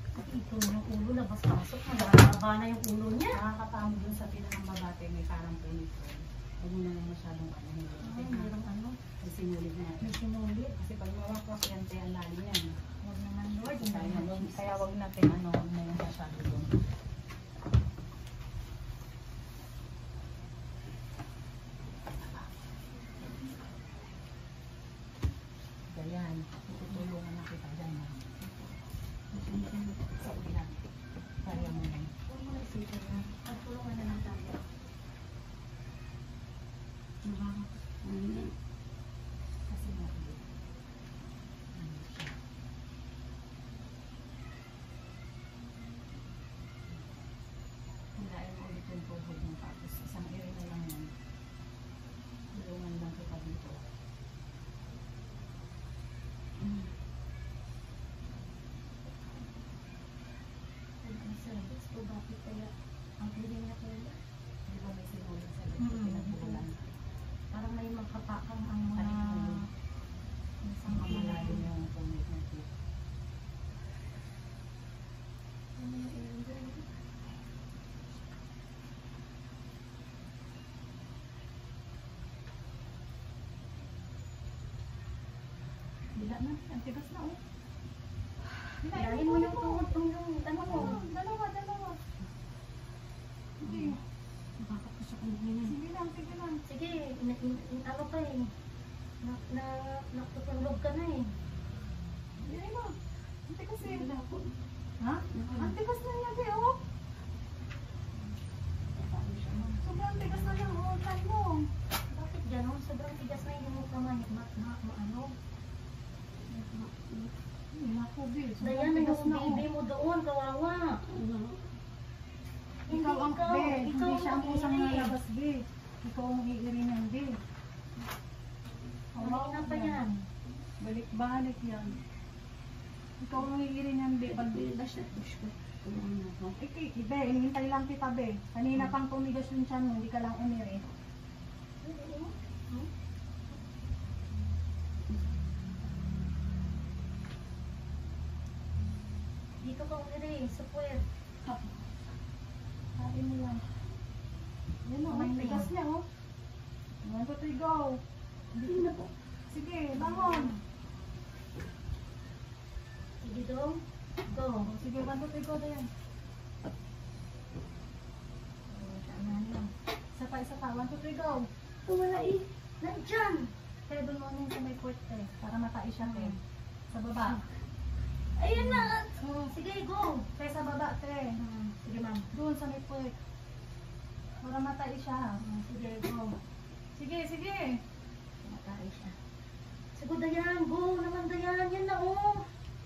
Ito yung ulo, labas-pasok. Malaba na yung ulo niya. Nakakatamo dun sa pila ng babate, may parang punit ko. Huwag mo na lang masyadong Ay, mayroong ano. may sinulid na. May sinulit. Kasi pag mawakwas yan, kaya ang lalim yan. Huwag naman, Lord. Kaya wag natin huwag na yung masyado dun. Ayan, tutulungan na kita dyan. Sa ulan. Kaya mo na. Huwag mo na isipin na. Pagtulungan na lang tayo. Kasi nga, hilain mo ulit yung tuhod mo. Tapos isang area na lang yan. Tulungan lang kita dito. Ang service ko, bakit kaya ang piling niya kaya? Di ba may sinulid sa dito? Pinagbulan. Parang may magkapakang ang mga... Ang malalim yung punit natin. Bila na, ang tigas na oh. Hilahin mo yung tuhod yung ano mo. Dalawa. Hindi. Nakakapusok ang hingin. Sige lang. Sige, ano ka eh. Natutulog ka na eh. Hindi mo. Ang tigas eh. Ha? Ang tigas na yan eh oh. Sobrang tigas na yan oh. Try mo. Bakit gano'n? Sobrang tigas na hindi mo kamay. Ano? Dayan na yung baby mo doon. Kawawa. Ikaw ang be, hindi siya ang kusang iiri. nalabas be. Ikaw ang iiri ng be. Kanina pa yan. Balik-balik yan. Ikaw ang iiri ng be. Pag siya, push ko. Be, hinihintay lang kita be. Kanina pang tumigas yung tiyan mo, hindi ka lang umiri. Dito ka umiri. Sa puwet. Sabi mo lang. Yan o, ang tigas niya o. 1, 2, 3, go. Hindi na po. Sige, bangon. Sige dong. Go. Sige, 1, 2, 3, go na yan. Isa pa, 1, 2, 3, go. Wala eh. Nandyan. Kaya doon mo sa may port eh, para matai siya te. Sa baba. Ayun na. Sige, go. Kaya sa baba te. Sige, ma'am. Doon sa may port. Para matai siya. Sige, go. Sige. Matay siya. Sige, Dayan. Go naman, Dayan. Yan na, oh.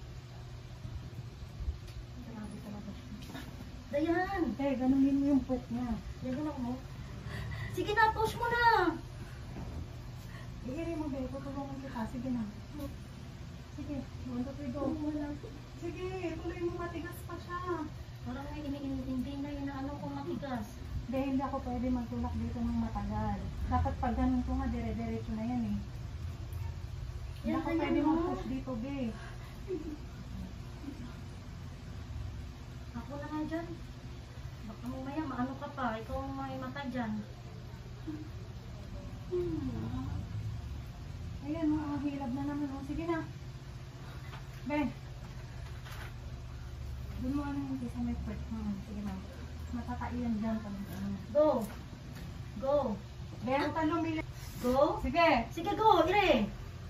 Grabe talaga siya. Dayan. Ganunin mo yung port niya. Yan na, oh. Sige na, push mo na. Iiri mo be, tutulungan kita. Sige na. Sige, 1, 2, 3, go. Sige, tuloy mo, matigas pa siya. Parang hindi na yun na ano kung matigas. Dahil hindi ako pwede magtulak dito ng matagal. Dapat pag ganun ko nga, dire-diretso na yan eh. Hindi Yan ako na pwede yan, mag-push dito, be. Ako na nga dyan. Baka mamaya maano ka pa. Ikaw ang may mata dyan. Ayan, ang hilab na naman. Oh. Sige na. Be. Doon mo ano yung sa may pwede. Sige na. Matatailan dyan. Go. Go. Be, ang talong Go. Sige. Sige, go. Ire.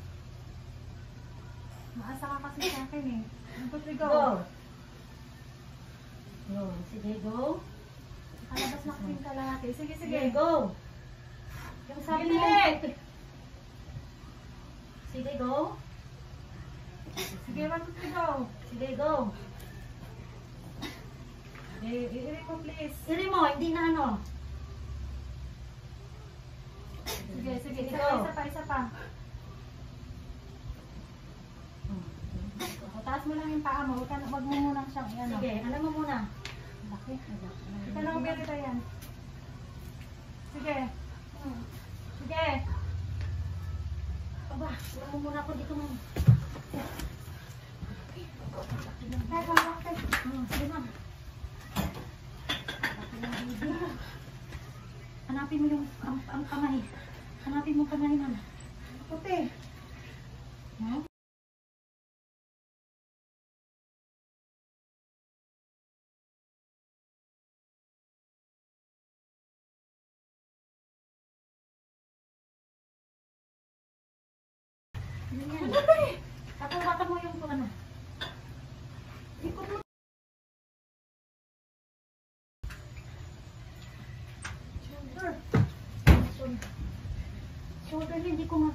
Maasa ka kasi sa akin eh. Go. Go. Go. Sige, go. Kalabas na kaming kalahati. Sige. Sige, go. Yung sabi mo. Sige, go. Sige, 1, 2, 3, go. Sige, go. Iiri mo please. Ire mo, hindi na ano. Sige. Go. Isa pa. Taas mo lang yung paa mo. Wag mo munang siyang ano. Sige, alam mo muna. Laki. Ika lang berita yan. Sige. Aba, alam mo muna ako dito mo. Teka, Sige, ma'am. Hanapin mo yung ang kamay. Hanapin mo kamay, ma'am. Puti. Ha? Yan. Hawakan mo yung ano. Ikot mo. Shoulder, hindi ko ma...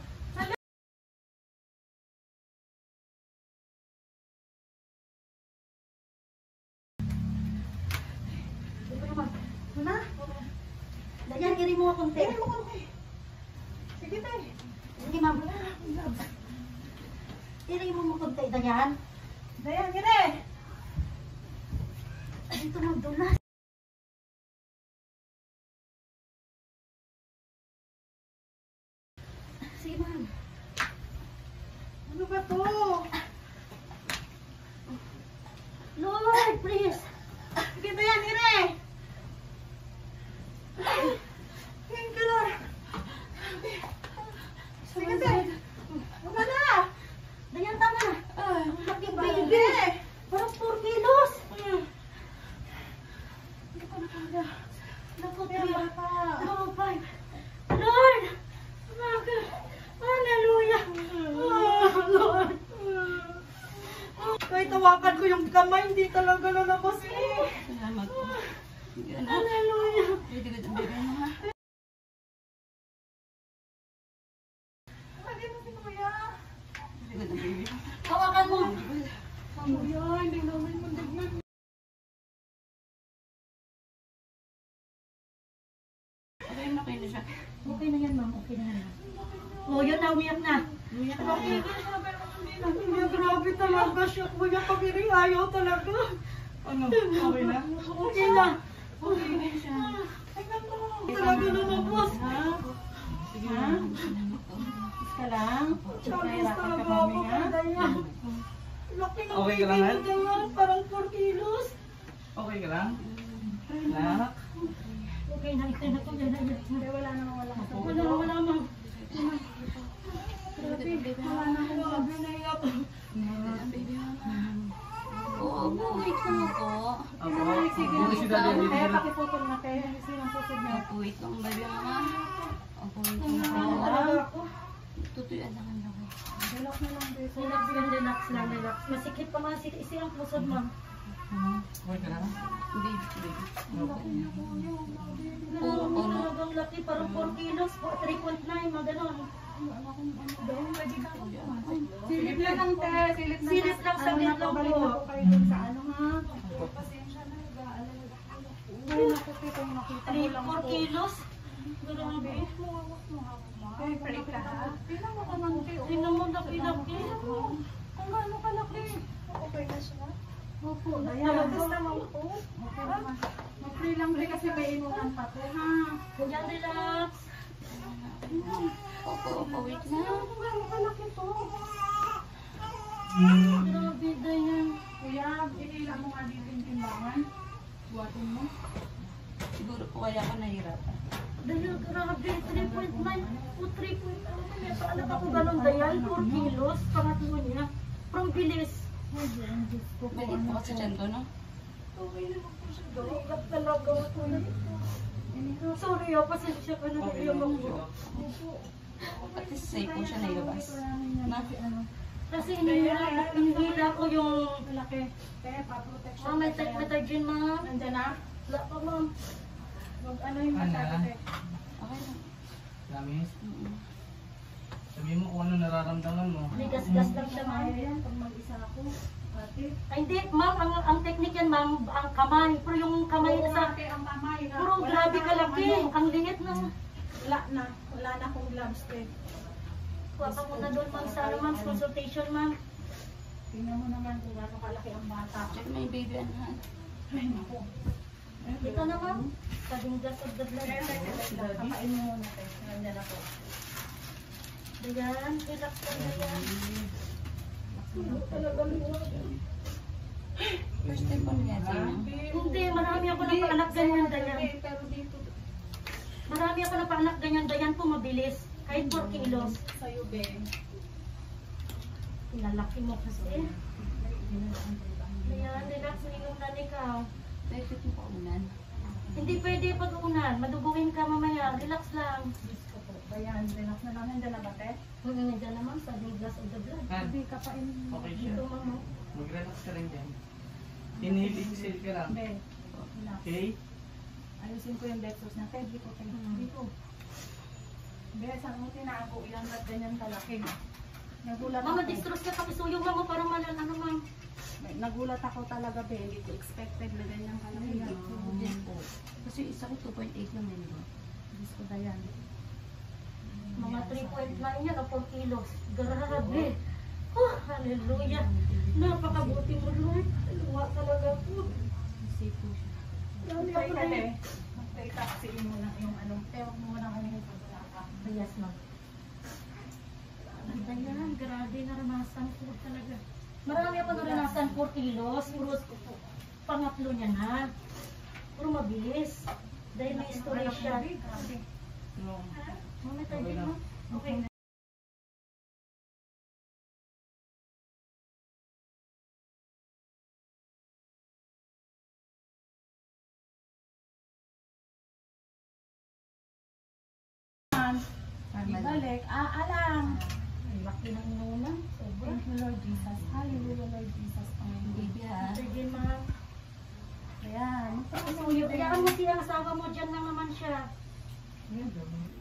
Ano? Dayan, iri mo konti. Tingnan mo konti. Sige, tay. Sige, ma'am. Iri mo konti, Dayan. Dayan, gire. Dito magdulas. Sige, ma'am. Ano ba to? Lord, please. Sige, Dayan, gire. Thank you, Lord. Sige, tay. Wala na. Dayan, tama. Ang laking baby. Baby. Parang 4 kilos. Hindi ko na kaya. Naku, Kaya 3, bata. 5. Lord! Hallelujah! Oh, Lord! Kahit tawakan ko yung kamay, hindi talaga lalabas eh. Salamat po. Hallelujah! Hindi ko ang bebe mo ha. Hindi mo si Kuya. Hindi ko ang bebe mo. Hawakan mo! Kuya, hindi namin mandignan. Okay na kayo na siya. Okay na yan, ma'am. Okay na yan. Oh, yun na. Umiyak na. Umiyak na Grabe, kayo. Kuya, grabe talaga siya. Kuya, pag-iring ayaw talaga. Ano? Okay na? Okay na. Okay na siya. Tingnan mo. Talaga lumabas. Ha? Sige Ha? na. Kiss ka lang. Chagis Nahirapan ka talaga kami, ako ha? kay Dayan. Laki ng Okay ka baby lang, mo, Dayan. Parang 4 kilos. Okay ka lang? Nak? Okay na. Ito na. Ito na. Hindi, wala namang wala. Wala, wala, ma'am. Grabe, wala namang grabe na iyak. Ang bebe mo ha. Oo, wait lang ako. Ako, sige. Si Daddy. Kaya pakiputol na tayo. Sinang susod na. Ako, wait lang bebe mo ha. Ako, wait lang Ano ako. talaga ako? Tutuyan lang ako. Relax na lang, bes. Relax lang, relax lang, relax. Masikip pa mga isirang pusod, ma'am. Okay ka lang? Baby, baby. Puro talagang laki, parang 4 kilos, 3.9, mga ganon. Silip lang ang te. Silip lang, saglit lang Nakabalik po. na po kayo dun sa ano ha. Pasensya na. Ay, naku, te, kung nakita mo lang 4 po. kilos? Grabe. Ay, pray ka ha. Tingnan mo ka man, te. Tingnan mo, laki-laki. Kung gaano kalaki. Okay na siya. Opo, Nalagas naman po. Okay naman. Mag-pray lang te kasi may inunan pa to ha. Kuya, relax. Opo, opo, wait na. Kung gaano kalaki to. Grabe, Dayan. Kuya, inila mo nga dito yung timbangan. Buhatin mo. Siguro po kaya ako nahirapan. Dayan, grabe, 3.9 o 3.9. Paano ako ganun, Dayan? 4 kilos, pangatlo niya. From bilis. Ay, Diyos ko po. Maliit po kasi dyan ko, no? Okay naman po siya. Dapat talaga ako na ito. Sorry, pasensya ka na. Okay Iyak lang ako. po. At least safe po siya nailabas. Na? Kasi hinihila ko yung... Malaki. Kaya pa-protection. May tetragen, ma'am. Nandyan na? Wala pa, ma'am. Ano yung masabi? Okay lang. Promise? Mm-mm. Sabihin mo kung ano nararamdaman mo. May gas-gas lang siya, ma'am. Kaya yan, pag mag-isa ako. Ate. Ay, hindi, ma'am. Ang technique yan, ma'am, ang kamay. Pero yung kamay Oo, sa... ate, ang kamay. ha? Puro Wala grabe na kalaki. akong ano. Ang liit na. Wala na. Wala na akong gloves, te. Kuha ka muna doon, ma'am, sa ma'am, consultation, ma'am. Tingnan mo naman kung gaano kalaki ang bata. Check may baby anak. Ay, naku. Dito na, ma'am. Sabing gas of the blood. Kakain mo muna, te. Nandyan ako. Dayan, relax lang, Dayan. Talaga liwanag. First time pa niya sa'yo. Hindi, marami ako napaanak ganyan dayan. Pero dito, Marami ako napaanak ganyan dayan po mabilis. Kahit 4 kilos. sa'yo, be. Pinalaki mo kasi. Ayan, relax, inom na ikaw. Pwede yung paunan. Hindi pwede pag-unan. Madugungin ka mamaya. Relax lang. Ayan, relax na lang. Nandiyan na ba, te? Nandiyan naman sa glass of the blood. Han, Hindi ka pa in... okay siya. Ito, mama. Mag-relax ka rin dyan. Inhale-exhale ka lang. Be, relax. Okay? Ayusin ko yung Dexos na. Te, dito, te. Dito. Be, saan mo tinago yan? Ba't ganyan kalaki? Nagulat Mama, ako. distress ka pakisuyong mama para malan ano ma'am. Nagulat ako talaga, be. Hindi ko expected na ganyan kalaki. Yan po. Kasi isa ko 2.8 lang yun, di ba? Diyos ko, dayan. Mga 3.9 yan o 4 kilos. Grabe. Oh, hallelujah. Napakabuti mo, Lord. Luwa talaga po. Isip ko siya. Grabe Pray ako ka, na te. yun. Pray ka kasi mo na yung ano. Tewag mo na ano yung pagkala ka. Yes, ma'am. Ayan, grabe naranasan ko talaga. Marami ako naranasan 4 kilos. Puro pangatlo niya na. Puro mabilis. Dahil may story siya. Grabe. No. Mama, tayo din mo. Okay. Ibalik. Alang. Ang laki ng inunan. Sobra. Thank you, Lord Jesus. Hallelujah, Lord Jesus. Amen. Baby ha. Sige, ma'am. Ayan. Kayaan mo siya, asawa mo dyan lang naman siya. Ayan, dami.